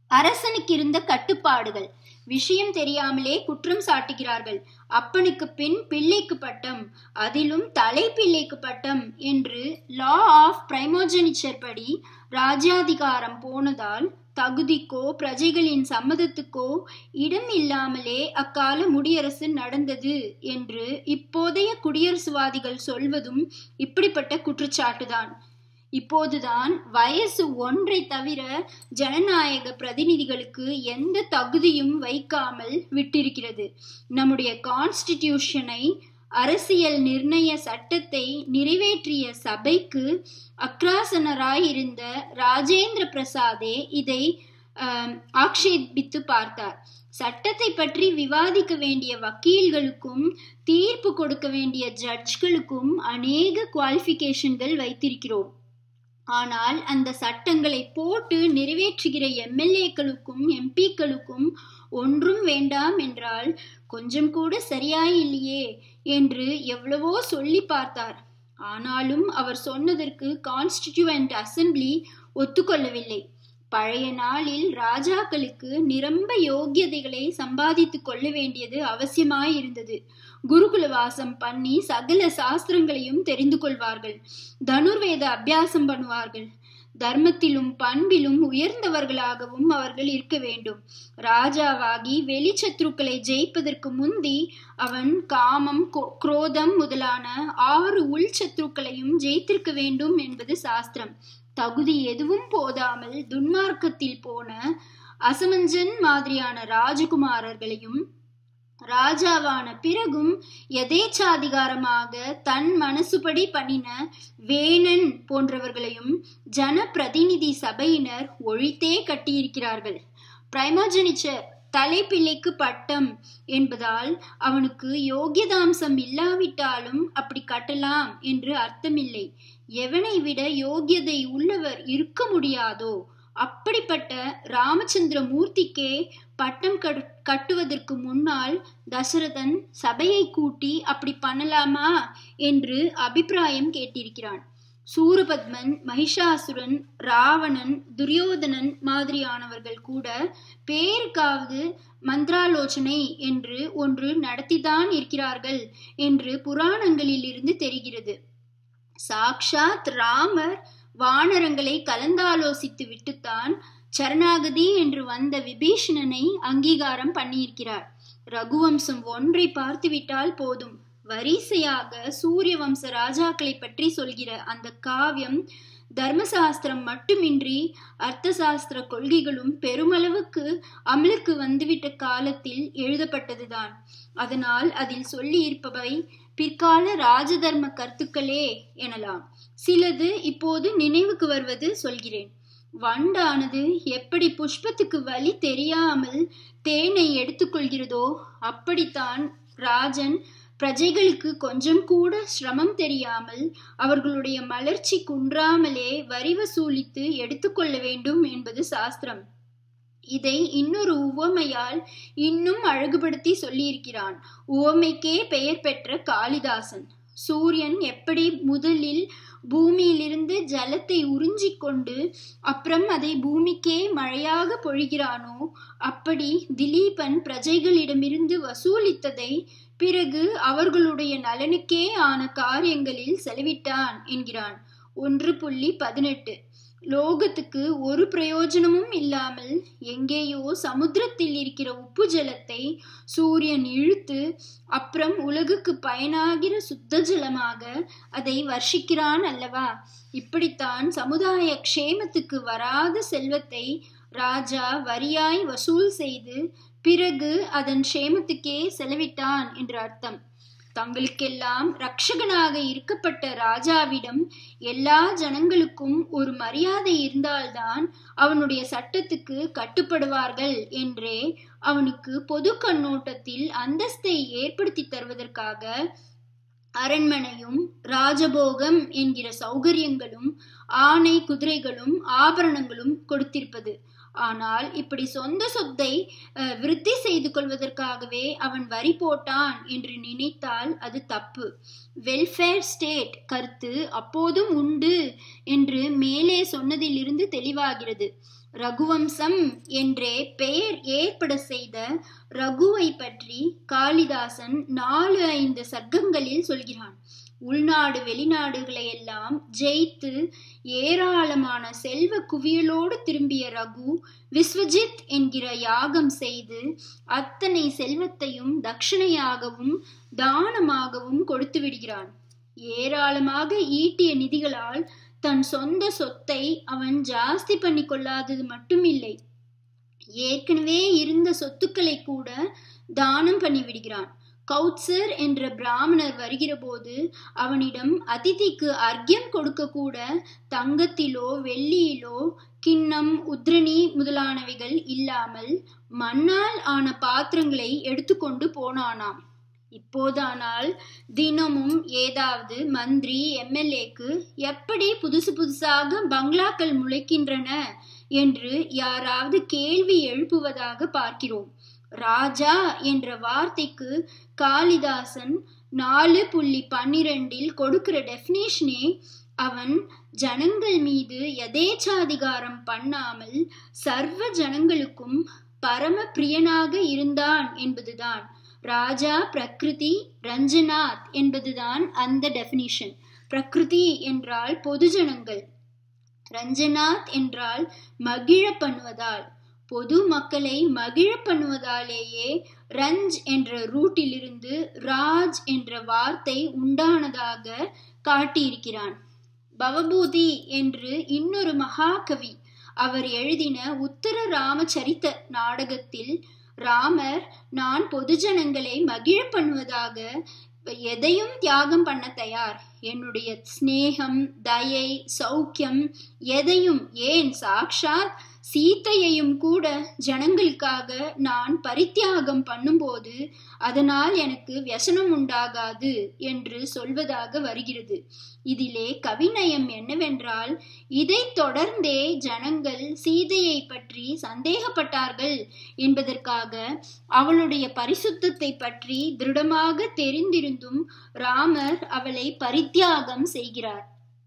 அரசனுக்கு இருந்த கட்டுப்பாடுகள். விஷயம் தெரியாமலே குற்றம் சாட்டுகிறார்கள். அப்பனுக்கு பின் பிள்ளைக்கு பட்டம், அதிலும் தலை பிள்ளைக்கு பட்டம் என்று லா ஆஃப் பிரைமோஜெனிச்சர் படி ராஜ்யாதிகாரம் போனதால் தகுதிக்கோ பிரஜைகளின் சம்மதத்துக்கோ இடம் இல்லாமலே அக்கால முடியரசு நடந்தது என்று இப்போதைய குடியரசுவாதிகள் சொல்வதும் இப்படிப்பட்ட குற்றச்சாட்டுதான். இப்போதுதான் வயசு 1 தவிர ஜனநாயக பிரதிநிதிகளுக்கு எந்த தகுதியும் வைக்காமல் விட்டிருக்கிறது. நம்முடைய கான்ஸ்டிடியூஷனை, அரசியல் நிர்ணய சட்டத்தை நிறைவேற்றிய சபைக்கு அக்ராசனராயிருந்த ராஜேந்திர பிரசாதே இதை ஆக்ஷேபித்து பார்த்தார். சட்டத்தை பற்றி விவாதிக்க வேண்டிய வக்கீல்களுக்கும் தீர்ப்பு கொடுக்க வேண்டிய ஜட்ஜ்களுக்கும் அநேக குவாலிஃபிகேஷன்கள் வைத்திருக்கிறோம். ஆனால் அந்த சட்டங்களை போட்டு நிறைவேற்றுகிற எம்எல்ஏக்களுக்கும் எம்பிக்களுக்கும் ஒன்றும் வேண்டாம் என்றால் கொஞ்சம் கூட சரியாயில்லையே என்று எவ்வளவோ சொல்லி பார்த்தார். ஆனாலும் அவர் சொன்னதற்கு கான்ஸ்டிடியூவன்ட் அசம்பிளி ஒத்துக்கொள்ளவில்லை. பழைய நாளில் ராஜாக்களுக்கு நிரம்ப யோக்கியதைகளை சம்பாதித்து கொள்ள வேண்டியது அவசியமாயிருந்தது. குருகுலவாசம் பண்ணி சகல சாஸ்திரங்களையும் தெரிந்து கொள்வார்கள். தனுர்வேத அபியாசம் பண்ணுவார்கள். தர்மத்திலும் பண்பிலும் உயர்ந்தவர்களாகவும் அவர்கள் இருக்க வேண்டும். ராஜாவாகி வெளிச்சத்ருக்களை ஜெயிப்பதற்கு முந்தி அவன் காமம், குரோதம் முதலான 6 உள்சத்ருக்களையும் ஜெயித்திருக்க வேண்டும் என்பது சாஸ்திரம். தகுதி எதுவும் போதாமல் துன்மார்க்கத்தில் போன அசமஞ்சன் மாதிரியான ராஜகுமாரர்களையும் ராஜாவான பிறகும் எதேச்சாதிகாரமாக தன் மனசுபடி பண்ணின வேணன் போன்றவர்களையும் ஜன பிரதிநிதி சபையினர் ஒழித்தே கட்டியிருக்கிறார்கள். பிரைமோஜெனிச்சர், தலைப்பிள்ளைக்கு பட்டம் என்பதால் அவனுக்கு யோகியதாம்சம் இல்லாவிட்டாலும் அப்படி கட்டலாம் என்று அர்த்தமில்லை. எவனை விட யோகியதை உள்ளவர் இருக்க முடியாதோ அப்படிப்பட்ட ராமச்சந்திர மூர்த்திக்கே பட்டம் கட்டுவதற்கு முன்னால் தசரதன் சபையை கூட்டி அப்படி பண்ணலாமா என்று அபிப்பிராயம் கேட்டிருக்கிறான். சூரபத்மன், மகிஷாசுரன், ராவணன், துரியோதனன் மாதிரியானவர்கள் கூட பேருக்காவது மந்திராலோசனை என்று ஒன்று நடத்திதான் இருக்கிறார்கள் என்று புராணங்களில் இருந்து தெரிகிறது. சாக்ஷாத் ராமர் வானரங்களை கலந்தாலோசித்து விட்டுத்தான் சரணாகதி என்று வந்த விபீஷணனை அங்கீகாரம் பண்ணியிருக்கிறார். ரகுவம்சம் 1 பார்த்துவிட்டால் போதும். வரிசையாக சூரிய வம்ச ராஜாக்களை பற்றி சொல்கிற அந்த காவியம் தர்மசாஸ்திரம் மட்டுமின்றி அர்த்த சாஸ்திர கொள்கைகளும் பெருமளவுக்கு அமலுக்கு வந்துவிட்ட காலத்தில் எழுதப்பட்டதுதான். அதனால் அதில் சொல்லி இருப்பவை பிற்கால ராஜதர்ம கருத்துக்களே எனலாம். சிலது இப்போது நினைவுக்கு வருவது சொல்கிறேன். வண்டானது எப்படி புஷ்பத்துக்கு வழி தெரியாமல் தேனை எடுத்துக்கொள்கிறதோ அப்படித்தான் ராஜன் பிரஜைகளுக்கு கொஞ்சம் கூட சிரமம் தெரியாமல் அவர்களுடைய மலர்ச்சி குன்றாமலே வரி வசூலித்து எடுத்துக்கொள்ள வேண்டும் என்பது சாஸ்திரம். இதை இன்னொரு உவமையால் இன்னும் அழகுபடுத்தி சொல்லியிருக்கிறான். உவமைக்கே பெயர் பெற்ற காளிதாசன். சூரியன் எப்படி முதலில் பூமியிலிருந்து ஜலத்தை உறிஞ்சிக் கொண்டு அப்புறம் அதை பூமிக்கே மழையாக பொழிகிறானோ அப்படி திலீபன் பிரஜைகளிடமிருந்து வசூலித்ததை பிறகு அவர்களுடைய நலனுக்கே ஆன காரியங்களில் செலவிட்டான் என்கிறான். 1.18. லோகத்துக்கு ஒரு பிரயோஜனமும் இல்லாமல் எங்கேயோ சமுத்திரத்தில் இருக்கிற உப்பு ஜலத்தை சூரியன் இழுத்து அப்புறம் உலகுக்கு பயனாகிற சுத்த ஜலமாக அதை வர்ஷிக்கிறான் அல்லவா? இப்படித்தான் சமுதாய க்ஷேமத்துக்கு வராத செல்வத்தை ராஜா வரியாய் வசூல் செய்து பிறகு அதன் க்ஷேமத்துக்கே செலவிட்டான் என்று அர்த்தம். தங்களுக்கெல்லாம் ரட்சகனாக இருக்கப்பட்ட ராஜாவிடம் எல்லா ஜனங்களுக்கும் ஒரு மரியாதை இருந்தால்தான் அவனுடைய சட்டத்துக்கு கட்டுப்படுவார்கள் என்றே அவனுக்கு பொது கண்ணோட்டத்தில் அந்தஸ்தை ஏற்படுத்தி தருவதற்காக அரண்மனையும் ராஜபோகம் என்கிற சௌகரியங்களும் ஆணை குதிரைகளும் ஆபரணங்களும் கொடுத்திருப்பது. ஆனால் இப்படி சொந்த சொத்தை விருத்தி செய்து கொள்வதற்காகவே அவன் வரி போட்டான் என்று நினைத்தால் அது தப்பு. வெல்ஃபேர் ஸ்டேட் கருத்து அப்போதும் உண்டு என்று மேலே சொன்னதிலிருந்து தெளிவாகிறது. ரகுவம்சம் என்றே பெயர் ஏற்பட செய்த ரகுவை பற்றி காளிதாசன் 4-5 சர்க்கங்களில் சொல்கிறான். உள்நாடு வெளிநாடுகளை எல்லாம் ஜெயித்து ஏராளமான செல்வ குவியலோடு திரும்பிய ரகு விஸ்வஜித் என்கிற யாகம் செய்து அத்தனை செல்வத்தையும் தட்சணையாகவும் தானமாகவும் கொடுத்து விடுகிறான். ஏராளமாக ஈட்டிய நிதிகளால் தன் சொந்த சொத்தை அவன் ஜாஸ்தி பண்ணி கொள்ளாதது மட்டுமில்லை, ஏற்கனவே இருந்த சொத்துக்களை கூட தானம் பண்ணி விடுகிறான். கௌத்சர் என்ற பிராமணர் வருகிற போது அவனிடம் அதிதிக்கு அர்க்கியம் கொடுக்க கூட தங்கத்திலோ வெள்ளியிலோ கிண்ணம் உத்ரணி முதலானவைகள் இல்லாமல் மண்ணால் ஆன பாத்திரங்களை எடுத்துக்கொண்டு போனானாம். இப்போதானால் தினமும் ஏதாவது மந்திரி எம்எல்ஏக்கு எப்படி புதுசு புதுசாக பங்களாக்கள் முளைக்கின்றன என்று யாராவது கேள்வி எழுப்புவதாக பார்க்கிறோம். ராஜா என்ற வார்த்தைக்கு காளிதாசன் 4.12 கொடுக்கிற டெஃபினேஷனே அவன் ஜனங்கள் மீது யதேச்சாதிகாரம் பண்ணாமல் சர்வ ஜனங்களுக்கும் பரம பிரியனாக இருந்தான் என்பதுதான். ராஜா பிரகிருதி ரஞ்சனாத் என்பதுதான் அந்த டெஃபினிஷன். பிரகிருதி என்றால் பொதுஜனங்கள், ரஞ்சனாத் என்றால் மகிழ பண்ணுவதால், பொது மக்களை மகிழ பண்ணுவதாலேயே ரஞ்ச் என்ற ரூட்டிலிருந்து ராஜ் என்ற வார்த்தை உண்டானதாக காட்டியிருக்கிறான். பவபூதி என்று இன்னொரு மகாகவி அவர் எழுதின உத்தர ராமச்சரித்த நாடகத்தில் ராமர் நான் பொதுஜனங்களை மகிழ பண்ணுவதாக எதையும் தியாகம் பண்ண தயார், என்னுடைய ஸ்நேகம் தயை சௌக்கியம் எதையும், ஏன் சாக்ஷாத் சீத்தையையும் கூட ஜனங்களுக்காக நான் பரித்தியாகம் பண்ணும்போது அதனால் எனக்கு வியசனம் உண்டாகாது என்று சொல்வதாக வருகிறது. இதிலே கவிநயம் என்னவென்றால், இதை தொடர்ந்தே ஜனங்கள் சீதையை பற்றி சந்தேகப்பட்டார்கள் என்பதற்காக அவளுடைய பரிசுத்தத்தை பற்றி திருடமாக தெரிந்திருந்தும் ராமர் அவளை பரித்தியாகம் செய்கிறார்.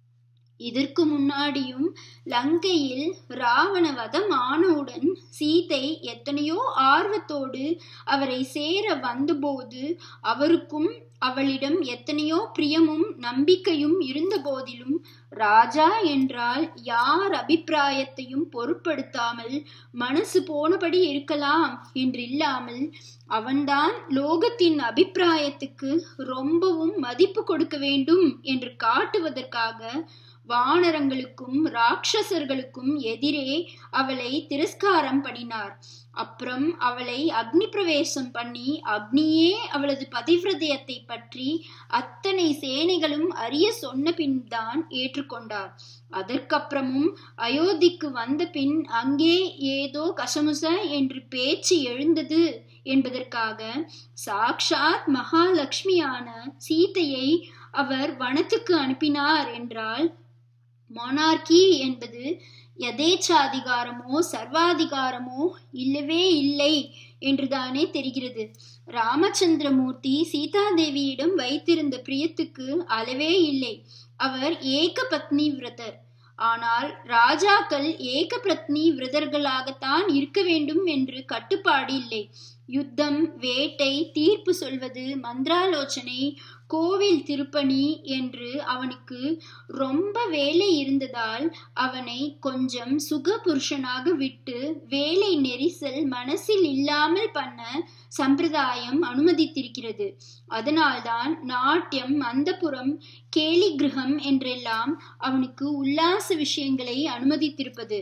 இதற்கு முன்னாடியும் லங்கையில் ராவண வதம் ஆனவுடன் சீதை எத்தனையோ ஆர்வத்தோடு அவரை சேர வந்தபோது அவருக்கும் அவளிடம் எத்தனையோ பிரியமும் நம்பிக்கையும் இருந்த போதிலும் ராஜா என்றால் யார் அபிப்பிராயத்தையும் பொருட்படுத்தாமல் மனசு போனபடி இருக்கலாம் என்றில்லாமல் அவன்தான் லோகத்தின் அபிப்பிராயத்துக்கு ரொம்பவும் மதிப்பு கொடுக்க வேண்டும் என்று காட்டுவதற்காக வானரங்களுக்கும் ராட்சசர்களுக்கும் எதிரே அவளை திரஸ்காரம் பண்ணினார். அப்புறம் அவளை அக்னி பிரவேசம் பண்ணி அக்னியே அவளது பதிவிரதயத்தை பற்றி அத்தனை சேனைகளும் அறிய சொன்ன பின் தான் ஏற்றுக்கொண்டார். அதற்கப்புறமும் அயோத்திக்கு வந்த பின் அங்கே ஏதோ கசமுச என்று பேச்சு எழுந்தது என்பதற்காக சாக்ஷாத் மகாலட்சுமியான சீதையை அவர் வனத்துக்கு அனுப்பினார் என்றால் மொனார்கி என்பது யதேச்சாதிகாரமோ சர்வாதிகாரமோ இல்லவே இல்லை என்றுதானே தெரிகிறது. ராமச்சந்திரமூர்த்தி சீதாதேவியிடம் வைத்திருந்த பிரியத்துக்கு அளவே இல்லை. அவர் ஏக பத்னி விரதர். ஆனால் ராஜாக்கள் ஏக பத்னி விரதர்களாகத்தான் இருக்க வேண்டும் என்று கட்டுப்பாடு இல்லை. யுத்தம், வேட்டை, தீர்ப்பு சொல்வது, மந்திராலோசனை, கோவில் திருப்பணி என்று அவனுக்கு ரொம்ப வேலை இருந்ததால் அவனை கொஞ்சம் சுக புருஷனாக விட்டு வேலை நெரிசல் மனசில் இல்லாமல் பண்ண சம்பிரதாயம் அனுமதித்திருக்கிறது. அதனால்தான் நாட்டியம், அந்தப்புறம், கேலி கிரகம் என்றெல்லாம் அவனுக்கு உல்லாச விஷயங்களை அனுமதித்திருப்பது.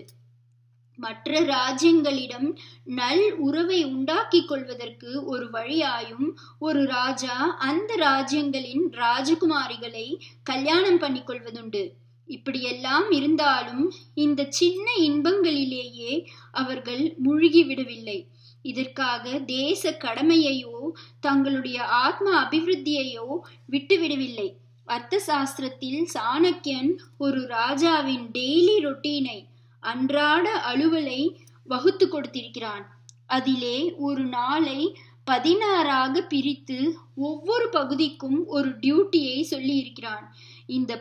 மற்ற ராஜ்யங்களிடம் நல் உறவை உண்டாக்கி கொள்வதற்கு ஒரு வழியாயும் ஒரு ராஜா அந்த ராஜ்யங்களின் ராஜகுமாரிகளை கல்யாணம் பண்ணி கொள்வதுண்டு. இப்படியெல்லாம் இருந்தாலும் இந்த சின்ன இன்பங்களிலேயே அவர்கள் மூழ்கிவிடவில்லை. இதற்காக தேச கடமையையோ தங்களுடைய ஆத்ம அபிவிருத்தியையோ விட்டுவிடவில்லை. அர்த்த சாஸ்திரத்தில் சாணக்கியன் ஒரு ராஜாவின் டெய்லி ரொட்டீனை, அன்றாட அலுவலை வகுத்து கொடுத்திருக்கிறான். அதிலே ஒரு நாளை 16ஆக பிரித்து ஒவ்வொரு பகுதிக்கும் ஒரு டியூட்டியை சொல்லி இருக்கிறான். இந்த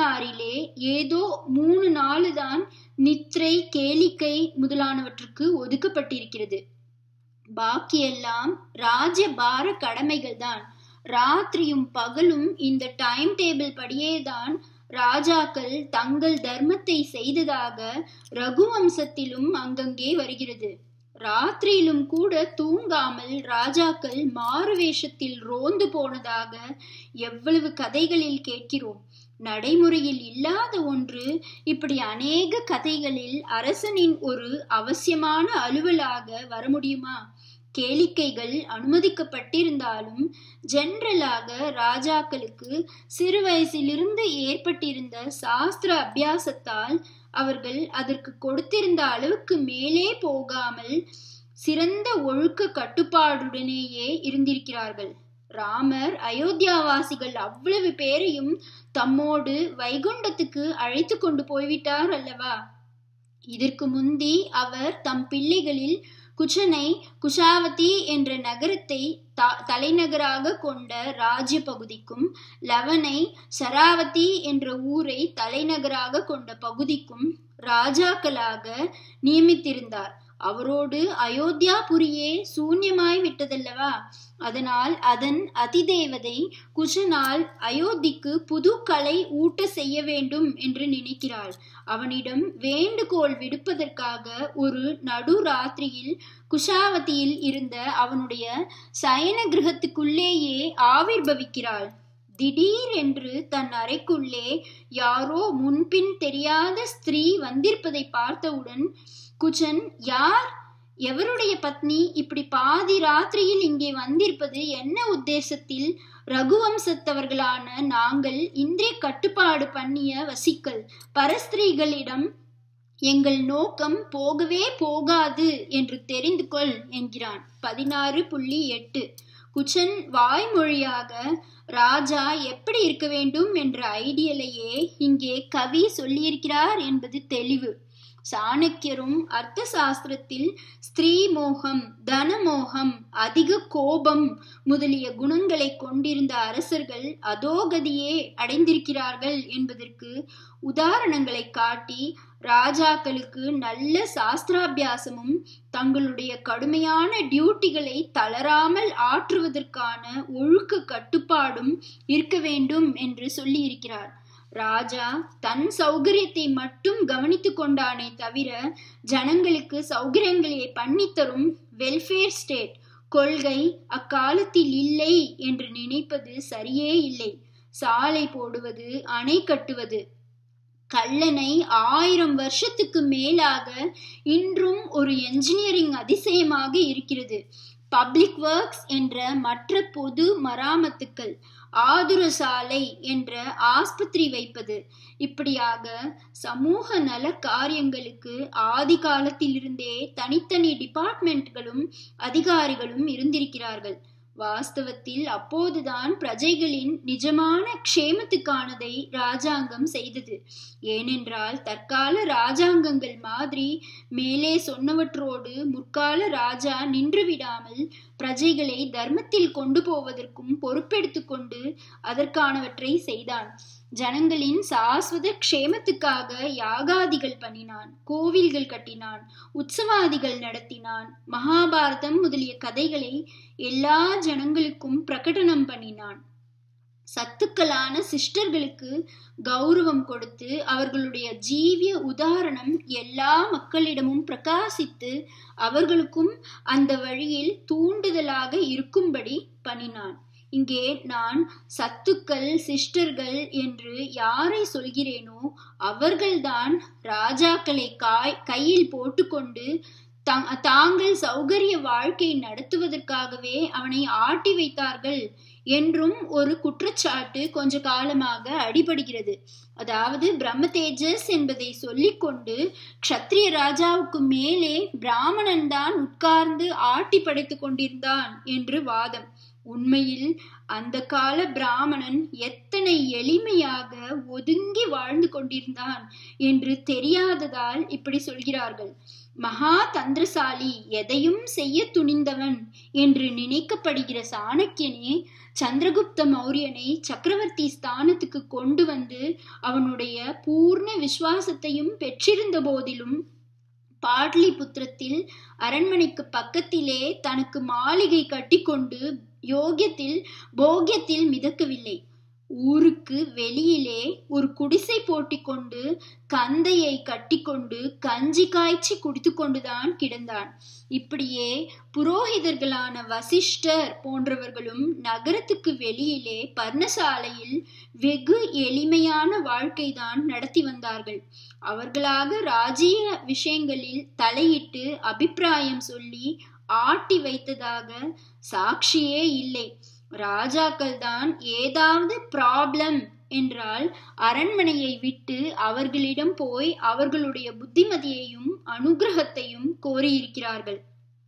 16 ஏதோ 3 நாள் தான் நித்ரை, கேளிக்கை முதலானவற்றுக்கு ஒதுக்கப்பட்டிருக்கிறது. பாக்கியெல்லாம் ராஜபார கடமைகள் தான். ராத்திரியும் பகலும் இந்த டைம் டேபிள் படியேதான் ராஜாக்கள் தங்கள் தர்மத்தை செய்ததாக ரகுவம்சத்திலும் அங்கங்கே வருகிறது. ராத்திரியிலும் கூட தூங்காமல் ராஜாக்கள் மாறுவேஷத்தில் ரோந்து போனதாக எவ்வளவு கதைகளில் கேட்கிறோம். நடைமுறையில் இல்லாத ஒன்று. இப்படி அநேக கதைகளில் அரசனின் ஒரு அவசியமான அலுவலாக வர முடியுமா? கேளிக்கைகள் அனுமதிக்கப்பட்டிருந்தாலும் ஜெனரலாக ராஜாக்களுக்கு சிறு வயசிலிருந்து ஏற்பட்டிருந்த சாஸ்திர அபியாசத்தால் அவர்கள் அதற்கு கொடுத்திருந்த அளவுக்கு மேலே போகாமல் சிறந்த ஒழுக்க கட்டுப்பாடுடனேயே இருந்திருக்கிறார்கள். ராமர் அயோத்தியாவாசிகள் அவ்வளவு பேரையும் தம்மோடு வைகுண்டத்துக்கு அழைத்து கொண்டு போய்விட்டார் அல்லவா? இதற்கு முந்தி அவர் தம் பிள்ளைகளில் குச்சனை, குஷாவதி என்ற நகரத்தை தலைநகராக கொண்ட ராஜ்ய பகுதிக்கும், லவனை, சராவதி என்ற ஊரை தலைநகராக கொண்ட பகுதிக்கும் ராஜாக்களாக நியமித்திருந்தார். அவரோடு அயோத்தியாபுரியே சூன்யமாய் விட்டதல்லவா? அதனால் அதன் அதிதேவதை குஷனால் அயோத்திக்கு புது கலை ஊட்ட செய்ய வேண்டும் என்று நினைக்கிறாள். அவனிடம் வேண்டுகோள் விடுப்பதற்காக ஒரு நடு ராத்திரியில் குஷாவதியில் இருந்த அவனுடைய சயன கிரகத்துக்குள்ளேயே ஆவிர்பவிக்கிறாள். திடீர் என்று தன் அறைக்குள்ளே யாரோ முன்பின் தெரியாத ஸ்திரீ வந்திருப்பதை பார்த்தவுடன் குச்சன், யார், எவருடைய பத்னி, இப்படி பாதி ராத்திரியில் இங்கே வந்திருப்பது என்ன உத்தேசத்தில்? ரகுவம்சத்தவர்களான நாங்கள் இந்திரிய கட்டுப்பாடு பண்ணிய வசிக்கல் பரஸ்திரீகளிடம் எங்கள் நோக்கம் போகவே போகாது என்று தெரிந்து கொள் என்கிறான். 16.8. குச்சன் வாய்மொழியாக ராஜா எப்படி இருக்க வேண்டும் என்ற ஐடியலையே இங்கே கவி சொல்லியிருக்கிறார் என்பது தெளிவு. சாணக்கியரும் அர்த்த சாஸ்திரத்தில் ஸ்திரீ மோகம், தனமோகம், அதிக கோபம் முதலிய குணங்களை கொண்டிருந்த அரசர்கள் அதோகதியே அடைந்திருக்கிறார்கள் என்பதற்கு உதாரணங்களை காட்டி ராஜாக்களுக்கு நல்ல சாஸ்திராபியாசமும் தங்களுடைய கடுமையான டியூட்டிகளை தளராமல் ஆற்றுவதற்கான ஒழுக்க கட்டுப்பாடும் இருக்க வேண்டும் என்று சொல்லி இருக்கிறார். ராஜா தன் சௌகரியத்தை மட்டும் கவனித்து கொண்டானே தவிர ஜனங்களுக்கு சௌகரியங்களை பண்ணித்தரும் வெல்ஃபேர் ஸ்டேட் கொள்கை அக்காலத்தில் இல்லை என்று நினைப்பது சரியே இல்லை. சாலை போடுவது, அணை கட்டுவது, கல்லணை 1000 வருஷத்துக்கு மேலாக இன்றும் ஒரு என்ஜினியரிங் அதிசயமாக இருக்கிறது. பப்ளிக் ஒர்க்ஸ் என்ற மற்ற பொது மராமத்துக்கள், ஆதுர சாலை என்ற ஆஸ்பத்திரி வைப்பது, இப்படியாக சமூக நல காரியங்களுக்கு ஆதி காலத்திலிருந்தே தனித்தனி டிபார்ட்மெண்ட்களும் அதிகாரிகளும் இருந்திருக்கிறார்கள். வாஸ்தவத்தில் அப்போதுதான் பிரஜைகளின் நிஜமான க்ஷேமத்துக்கானதை ராஜாங்கம் செய்தது. ஏனென்றால் தற்கால ராஜாங்கங்கள் மாதிரி மேலே சொன்னவற்றோடு முற்கால ராஜா நின்று விடாமல் பிரஜைகளை தர்மத்தில் கொண்டு போவதற்கும் பொறுப்பெடுத்து கொண்டு அதற்கானவற்றை செய்தான். ஜனங்களின் சாஸ்வத க்ஷேமத்துக்காக யாகாதிகள் பண்ணினான், கோவில்கள் கட்டினான், உற்சவாதிகள் நடத்தினான், மகாபாரதம் முதலிய கதைகளை எல்லா ஜனங்களுக்கும் பிரகடனம் பண்ணினான். சத்துக்களான சிஸ்டர்களுக்கு கௌரவம் கொடுத்து அவர்களுடைய ஜீவிய உதாரணம் எல்லா மக்களிடமும் பிரகாசித்து அவர்களுக்கும் அந்த வழியில் தூண்டுதலாக இருக்கும்படி பண்ணினான். இங்கே நான் சத்துக்கள், சிஸ்டர்கள் என்று யாரை சொல்கிறேனோ அவர்கள்தான் ராஜாக்களை கையில் போட்டுக்கொண்டு தாங்கள் சௌகரிய வாழ்க்கை நடத்துவதற்காகவே அவனை ஆட்டி வைத்தார்கள் என்றும் ஒரு குற்றச்சாட்டு கொஞ்ச காலமாக அடிபடுகிறது. அதாவது பிரம்ம தேஜஸ் என்பதை சொல்லிக்கொண்டு க்ஷத்ரிய ராஜாவுக்கு மேலே பிராமணன் தான் உட்கார்ந்து ஆட்டி படைத்து கொண்டிருந்தான் என்று வாதம். உண்மையில் அந்த கால பிராமணன் எத்தனை எளிமையாக ஒதுங்கி வாழ்ந்து கொண்டிருந்தான் என்று தெரியாததால் இப்படி சொல்கிறார்கள். மகா தந்திரசாலி, எதையும் செய்ய துணிந்தவன் என்று நினைக்கப்படுகிற சாணக்கியனே சந்திரகுப்த மௌரியனை சக்கரவர்த்தி ஸ்தானத்துக்கு கொண்டு வந்து அவனுடைய பூர்ண விசுவாசத்தையும் பெற்றிருந்த போதிலும் பாட்லிபுத்திரத்தில் அரண்மனைக்கு பக்கத்திலே தனக்கு மாளிகை கட்டிக்கொண்டு போகியத்தில் மிதக்கவில்லை. ஊருக்கு வெளியிலே ஒரு குடிசை போட்டி கொண்டு கந்தையை கட்டிக்கொண்டு கஞ்சி காய்ச்சி குடித்து கொண்டுதான் கிடந்தான். இப்படியே புரோகிதர்களான வசிஷ்டர் போன்றவர்களும் நகரத்துக்கு வெளியிலே பர்ணசாலையில் வெகு எளிமையான வாழ்க்கைதான் நடத்தி வந்தார்கள். அவர்களாக ராஜ்ய விஷயங்களில் தலையிட்டு அபிப்பிராயம் சொல்லி ஆட்டி வைத்ததாக சாட்சியே இல்லை. ராஜாக்கள் தான் ஏதாவது ப்ராப்ளம் என்றால் அரண்மனையை விட்டு அவர்களிடம் போய் அவர்களுடைய புத்திமதியையும் அனுகிரகத்தையும் கோரியிருக்கிறார்கள்.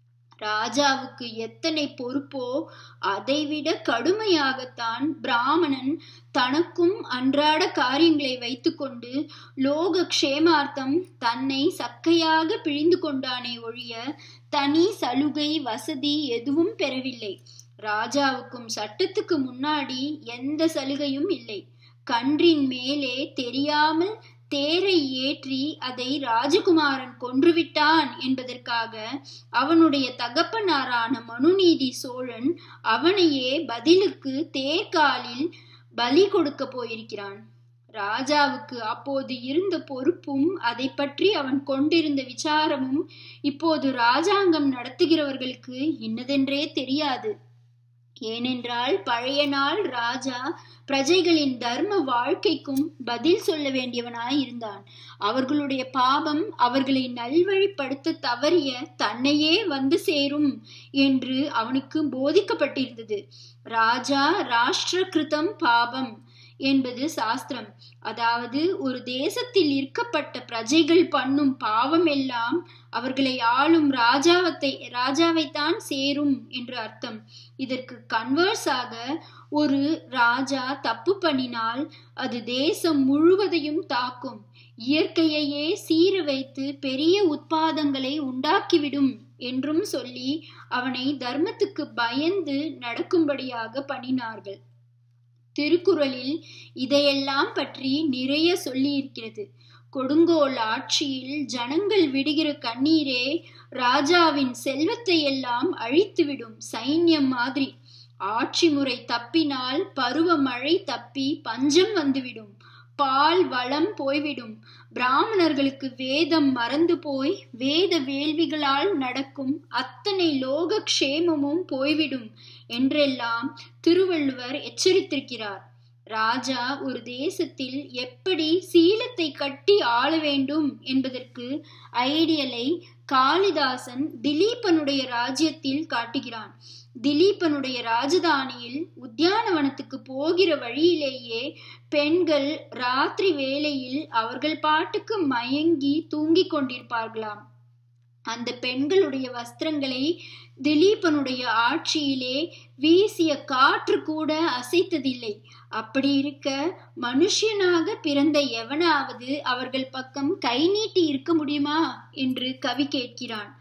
ராஜாவுக்கு எத்தனை பொறுப்போ அதைவிட கடுமையாகத்தான் பிராமணன் தனக்கும் அன்றாட காரியங்களை வைத்துக்கொண்டு லோக க்ஷேமார்த்தம் தன்னை சக்கையாக பிழிந்து கொண்டானே ஒழிய தனி சலுகை வசதி எதுவும் பெறவில்லை. ராஜாவுக்கும் சட்டத்துக்கு முன்னாடி எந்த சலுகையும் இல்லை. கன்றின் மேலே தெரியாமல் தேரை ஏற்றி அதை ராஜகுமாரன் கொன்றுவிட்டான் என்பதற்காக அவனுடைய தகப்பனாரான மனுநீதி சோழன் அவனையே பதிலுக்கு தேர்காலில் பலி கொடுக்க போயிருக்கிறான். ராஜாவுக்கு அப்போது இருந்த பொறுப்பும் அதை பற்றி அவன் கொண்டிருந்த விசாரமும் இப்போது ராஜாங்கம் நடத்துகிறவர்களுக்கு இன்னதென்றே தெரியாது. ஏனென்றால் பழைய நாள் ராஜா பிரஜைகளின் தர்ம வாழ்க்கைக்கும் பதில் சொல்ல வேண்டியவனாய் இருந்தான். அவர்களுடைய பாவம் அவர்களை நல்வழிப்படுத்த தவறிய தன்னையே வந்து சேரும் என்று அவனுக்கு போதிக்கப்பட்டிருந்தது. ராஜா ராஷ்டிர கிருதம் பாவம் என்பது சாஸ்திரம். அதாவது ஒரு தேசத்தில் இருக்கப்பட்ட பிரஜைகள் பண்ணும் பாவம் எல்லாம் அவர்களை ஆளும் ராஜாவைத்தான் சேரும் என்று அர்த்தம். இதற்கு கன்வர்ஸாக ஒரு ராஜா தப்பு பண்ணினால் அது தேசம் முழுவதையும் தாக்கும், இயற்கையையே சீர வைத்து பெரிய உட்பாதங்களை உண்டாக்கிவிடும் என்றும் சொல்லி அவனை தர்மத்துக்கு பயந்து நடக்கும்படியாக பண்ணினார்கள். திருக்குறளில் இதையெல்லாம் பற்றி நிறைய சொல்லி இருக்கிறது. கொடுங்கோல் ஆட்சியில் ஜனங்கள் விடுகிற கண்ணீரே ராஜாவின் செல்வத்தை எல்லாம் அழித்துவிடும் சைன்யம் மாதிரி. ஆட்சி முறை தப்பினால் பருவ மழை தப்பி பஞ்சம் வந்துவிடும், பால் வளம் போய்விடும், பிராமணர்களுக்கு வேதம் மறந்து போய் வேத வேள்விகளால் நடக்கும் அத்தனை லோக க்ஷேமமும் போய்விடும் என்றெல்லாம் திருவள்ளுவர் எச்சரித்திருக்கிறார். ராஜா ஒரு தேசத்தில் எப்படி சீலத்தை கட்டி ஆள வேண்டும் என்பதற்கு ஐடியலை காளிதாசன் திலீபனுடைய ராஜ்யத்தில் காட்டுகிறான். திலீபனுடைய ராஜதானியில் உத்தியானவனத்துக்கு போகிற வழியிலேயே பெண்கள் ராத்திரி வேளையில் அவர்கள் பாட்டுக்கு மயங்கி தூங்கிக் கொண்டிருப்பார்களாம். அந்த பெண்களுடைய வஸ்திரங்களை திலீபனுடைய ஆட்சியிலே வீசிய காற்று கூட அசைத்ததில்லை. அப்படி இருக்க மனுஷனாக பிறந்த எவனாவது அவர்கள் பக்கம் கை நீட்டி இருக்க முடியுமா என்று கவி கேட்கிறான்.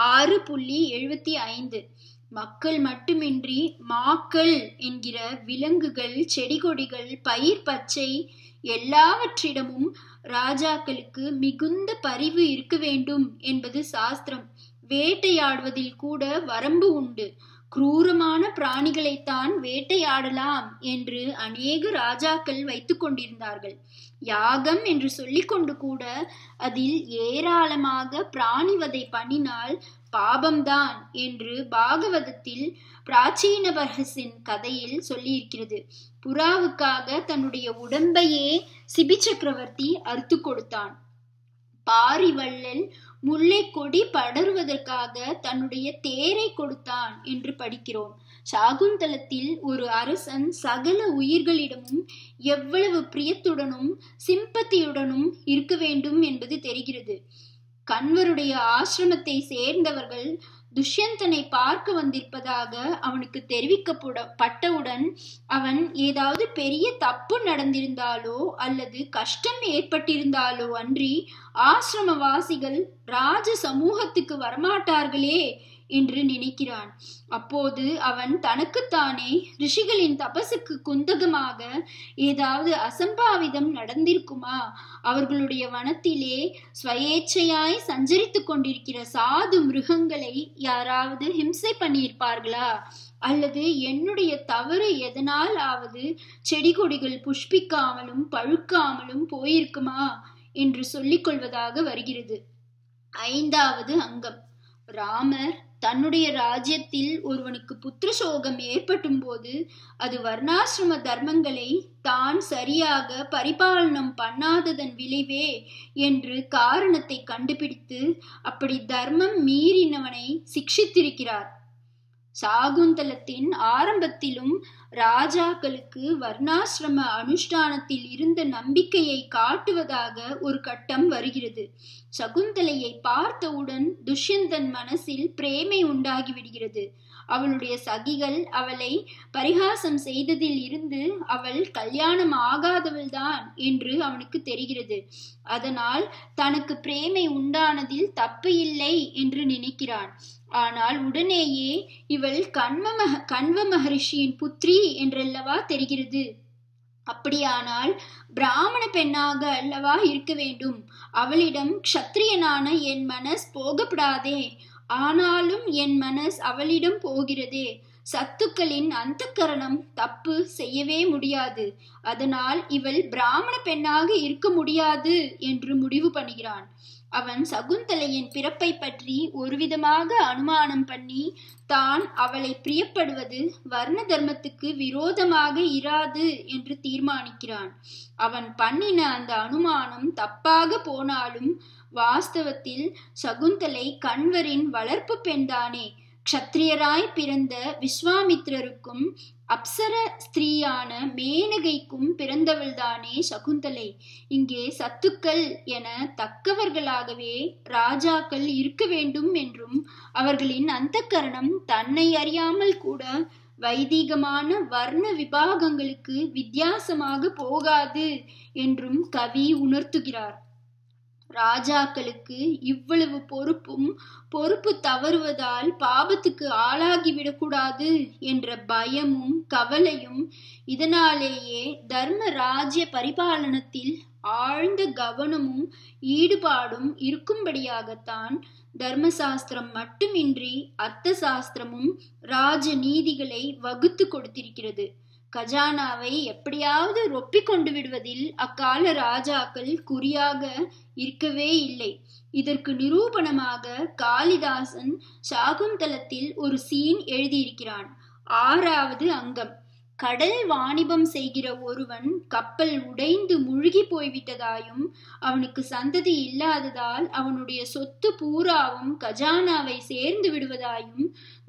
6.75 மக்கள் மட்டுமின்றி மாக்கள் என்கிற விலங்குகள், செடி கொடிகள், பயிர் பச்சை எல்லாவற்றிடமும் ராஜாக்களுக்கு மிகுந்த பரிவு இருக்க வேண்டும் என்பது சாஸ்திரம். வேட்டையாடுவதில் கூட வரம்பு உண்டு. குரூரமான பிராணிகளைத்தான் வேட்டையாடலாம் என்று அநேக ராஜாக்கள் வைத்துக் கொண்டிருந்தார்கள். யாகம் என்று சொல்லிக்கொண்டு கூட அதில் ஏராளமாக பிராணிவதை பண்ணினால் பாபம்தான் என்று பாகவதத்தில் பிராச்சீனபர்ஹஸின் கதையில் சொல்லியிருக்கிறது. புறாவுக்காக தன்னுடைய உடம்பையே சிபி சக்கரவர்த்தி அறுத்து கொடுத்தான். பாரிவள்ளல் முல்லை கொடி படருவதற்காக தன்னுடைய தேரை கொடுத்தான் என்று படிக்கிறோம். சாகுந்தலத்தில் ஒரு அரசன் சகல உயிர்களிடமும் எவ்வளவு பிரியத்துடனும் சிம்பத்தியுடனும் இருக்க வேண்டும் என்பது தெரிகிறது. கண்வருடைய ஆசிரமத்தை சேர்ந்தவர்கள் துஷ்யந்தனை பார்க்க வந்திருப்பதாக அவனுக்கு தெரிவிக்கப்பட்டவுடன் அவன் ஏதாவது பெரிய தப்பு நடந்திருந்தாலோ அல்லது கஷ்டம் ஏற்பட்டிருந்தாலோ அன்றி ஆசிரமவாசிகள் ராஜ சமூகத்துக்கு வரமாட்டார்களே என்று நினைக்கிறான். அப்போது அவன் தனக்குத்தானே ரிஷிகளின் தபசுக்கு குந்தகமாக ஏதாவது அசம்பாவிதம் நடந்திருக்குமா, அவர்களுடைய வனத்திலே ஸ்வயேச்சையாய் சஞ்சரித்து கொண்டிருக்கிற சாது மிருகங்களை யாராவது ஹிம்சை பண்ணியிருப்பார்களா, அல்லது என்னுடைய தவறு எதனால் ஆவது செடி கொடிகள் புஷ்பிக்காமலும் பழுக்காமலும் போயிருக்குமா என்று சொல்லிக் கொள்வதாக வருகிறது. 5வது அங்கம். ராமர் தன்னுடைய ராஜ்யத்தில் ஒருவனுக்கு புத்திர சோகம் ஏற்பட்டும் போது அது வர்ணாசிரம தர்மங்களை தான் சரியாக பரிபாலனம் பண்ணாததன் விளைவே என்று காரணத்தை கண்டுபிடித்து அப்படி தர்மம் மீறினவனை சிக்ஷித்திருக்கிறார். சாகுந்தலத்தின் ஆரம்பத்திலும் ராஜாக்களுக்கு வர்ணாசிரம அனுஷ்டானத்தில் இருந்த நம்பிக்கையை காட்டுவதாக ஒரு கட்டம் வருகிறது. சகுந்தலையை பார்த்தவுடன் துஷ்யந்தன் மனசில் பிரேமை உண்டாகிவிடுகிறது. அவளுடைய சகிகள் அவளை பரிகாசம் செய்ததில் இருந்து அவள் கல்யாணம் ஆகாதவள்தான் என்று அவனுக்கு தெரிகிறது. அதனால் தனக்கு பிரேமை உண்டானதில் தப்பு இல்லை என்று நினைக்கிறான். ஆனால் உடனேயே இவள் கண்வ மகரிஷியின் புத்ரி என்றல்லவா தெரிகிறது. அப்படியானால் பிராமண பெண்ணாக அல்லவா இருக்க வேண்டும். அவளிடம் க்ஷத்ரியனான என் மனஸ் போகப்படாதே. ஆனாலும் என் மனஸ் அவளிடம் போகிறதே. சத்துக்களின் அந்தக்கரணம் தப்பு செய்யவே முடியாது. அதனால் இவள் பிராமண பெண்ணாக இருக்க முடியாது என்று முடிவு பண்ணுகிறான். அவன் சகுந்தலையின் பிறப்பை பற்றி ஒருவிதமாக அனுமானம் பண்ணி தான் அவளை பிரியப்படுவது வர்ண தர்மத்துக்கு விரோதமாக இராது என்று தீர்மானிக்கிறான். அவன் பண்ணின அந்த அனுமானம் தப்பாக போனாலும் வாஸ்தவத்தில் சகுந்தலை கண்வரின் வளர்ப்பு பெண்தானே. க்ஷத்ரியராய் பிறந்த விஸ்வாமித்ரருக்கும் அப்சர ஸ்திரீயான மேனகைக்கும் பிறந்தவள்தானே சகுந்தலை. இங்கே சத்துக்கள் என தக்கவர்களாகவே ராஜாக்கள் இருக்க வேண்டும் என்றும் அவர்களின் அந்தக்கரணம் தன்னை அறியாமல் கூட வைதிகமான வர்ண விபாகங்களுக்கு வித்தியாசமாக போகாது என்றும் கவி உணர்த்துகிறார். ராஜாக்களுக்கு இவ்வளவு பொறுப்பு தவறுவதால் பாபத்துக்கு ஆளாகிவிடக்கூடாது என்ற பயமும் கவலையும் இதனாலேயே தர்ம ராஜ்ய பரிபாலனத்தில் ஆழ்ந்த கவனமும் ஈடுபாடும் இருக்கும்படியாகத்தான் தர்மசாஸ்திரம் மட்டுமின்றி அர்த்த சாஸ்திரமும் ராஜ நீதிகளை வகுத்து கொடுத்திருக்கிறது. கஜானாவை எப்படியாவது ரொப்பி கொண்டு விடுவதில் அக்கால ராஜாக்கள் குறியாக இருக்கவே இல்லை. இதற்கு நிரூபணமாக காளிதாசன் சாகுந்தலத்தில் ஒரு சீன் எழுதியிருக்கிறான். 6வது அங்கம். கடல் வாணிபம் செய்கிற ஒருவன் கப்பல் உடைந்து முழுகி போய்விட்டதாயும் அவனுக்கு சந்ததி இல்லாததால் அவனுடைய சொத்து பூராவும் கஜானாவை சேர்ந்து விடுவதாயும்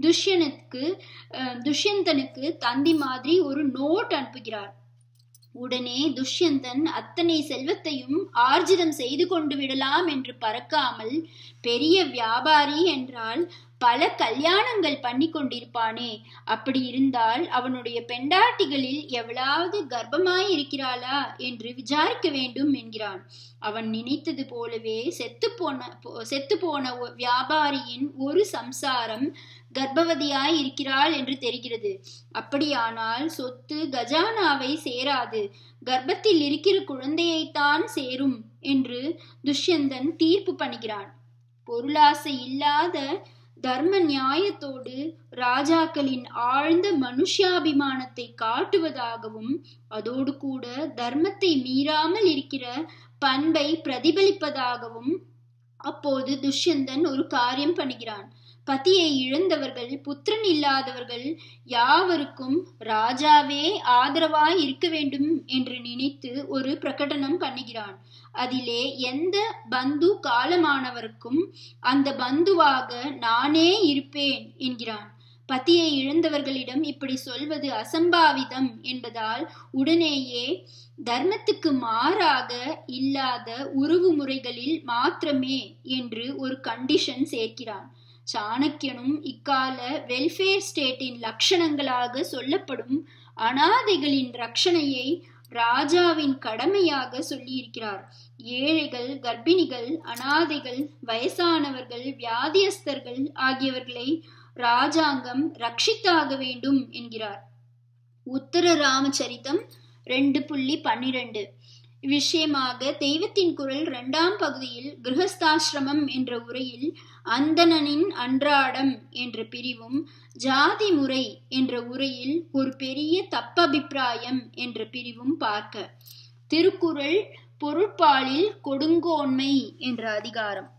துஷ்யந்தனுக்கு தந்தி மாதிரி ஒரு நோட் அனுப்புகிறார். உடனே துஷ்யந்தன் அத்தனை செல்வத்தையும் ஆர்ஜிதம் செய்து கொண்டு விடலாம் என்று பறக்காமல், பெரிய வியாபாரி என்றால் பல கல்யாணங்கள் பண்ணி கொண்டிருப்பானே, அப்படி இருந்தால் அவனுடைய பெண்டாட்டிகளில் எவ்வளவு கர்ப்பமாய் இருக்கிறாளா என்று விசாரிக்க வேண்டும் என்கிறான். அவன் நினைத்தது போலவே செத்து போன வியாபாரியின் ஒரு சம்சாரம் கர்ப்பவதியாய் இருக்கிறாள் என்று தெரிகிறது. அப்படியானால் சொத்து கஜானாவை சேராது, கர்ப்பத்தில் இருக்கிற குழந்தையைத்தான் சேரும் என்று துஷ்யந்தன் தீர்ப்பு பண்ணுகிறான். பொருளாசை இல்லாத தர்ம நியாயத்தோடு ராஜாக்களின் ஆழ்ந்த மனுஷ்யாபிமானத்தை காட்டுவதாகவும் அதோடு கூட தர்மத்தை மீறாமல் இருக்கிற பண்பை பிரதிபலிப்பதாகவும் அப்போது துஷ்யந்தன் ஒரு காரியம் பண்ணுகிறான். பதியை இழந்தவர்கள், புத்திரன் இல்லாதவர்கள் யாவருக்கும் ராஜாவே ஆதரவாய் இருக்க வேண்டும் என்று நினைத்து ஒரு பிரகடனம் பண்ணுகிறான். அதிலே எந்த பந்து காலமானவருக்கும் அந்த பந்துவாக நானே இருப்பேன் என்கிறான். பதியை இழந்தவர்களிடம் இப்படி சொல்வது அசம்பாவிதம் என்பதால் உடனேயே தர்மத்துக்கு மாறாக இல்லாத உறவு முறைகளில் மாத்திரமே என்று ஒரு கண்டிஷன் சேர்க்கிறான். சாணக்கியனும் இக்கால வெல்ஃபேர் ஸ்டேட்டின் லட்சணங்களாக சொல்லப்படும் அனாதைகளின் ரட்சணையை ராஜாவின் கடமையாக சொல்லியிருக்கிறார். ஏழைகள், கர்ப்பிணிகள், அனாதைகள், வயசானவர்கள், வியாதியஸ்தர்கள் ஆகியவர்களை ராஜாங்கம் ரட்சித்தாக வேண்டும் என்கிறார். உத்தர ராமச்சரிதம் 2.12. இவ்விஷயமாக தெய்வத்தின் குரல் 2ஆம் பகுதியில் கிரகஸ்தாசிரமம் என்ற உரையில் அந்தணனின் அன்றாடம் என்ற பிரிவும், ஜாதி முறை என்ற உரையில் ஒரு பெரிய தப்பபிப்பிராயம் என்ற பிரிவும் பார்க்க. திருக்குறள் பொருட்பாலில் கொடுங்கோன்மை என்ற அதிகாரம்.